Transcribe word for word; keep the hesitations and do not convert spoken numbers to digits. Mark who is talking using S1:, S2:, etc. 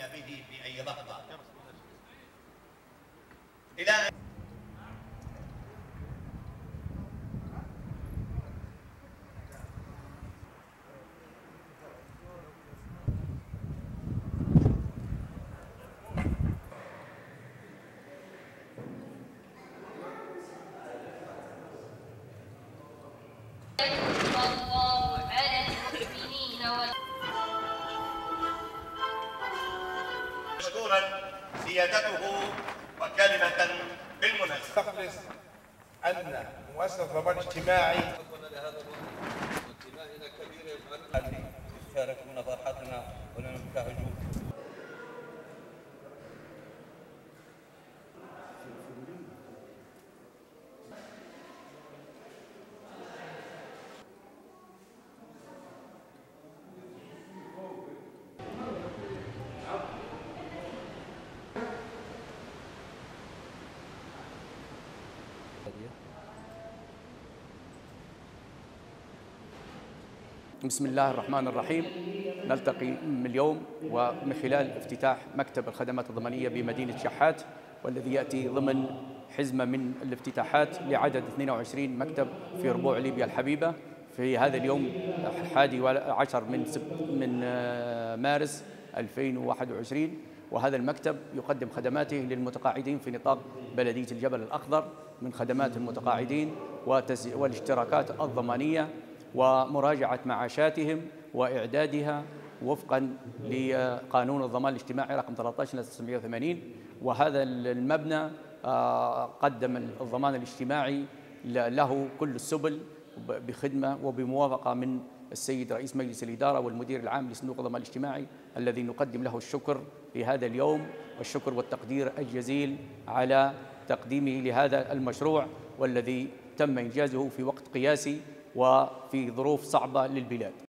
S1: به في أي لحظة. إلى أن مشكورا سيادته وكلمة بالمناسبة.
S2: تخلص أن مؤسسة الضمان الاجتماعي
S3: انتمائنا كبير يفعلون يشاركون فرحتنا ونبتهجون.
S4: بسم الله الرحمن الرحيم. نلتقي اليوم ومن خلال افتتاح مكتب الخدمات الضمانية بمدينة شحات، والذي يأتي ضمن حزمة من الافتتاحات لعدد اثنين وعشرين مكتب في ربوع ليبيا الحبيبة في هذا اليوم الحادي عشر من من مارس ألفين وواحد وعشرين. وهذا المكتب يقدم خدماته للمتقاعدين في نطاق بلدية الجبل الأخضر من خدمات المتقاعدين والاشتراكات الضمانية ومراجعة معاشاتهم وإعدادها وفقا لقانون الضمان الاجتماعي رقم ثلاثة عشر تسعمئة وثمانين. وهذا المبنى قدم الضمان الاجتماعي له كل السبل بخدمة وبموافقة من السيد رئيس مجلس الإدارة والمدير العام لصندوق الضمان الاجتماعي، الذي نقدم له الشكر في هذا اليوم والشكر والتقدير الجزيل على تقديمه لهذا المشروع، والذي تم إنجازه في وقت قياسي وفي ظروف صعبة للبلاد.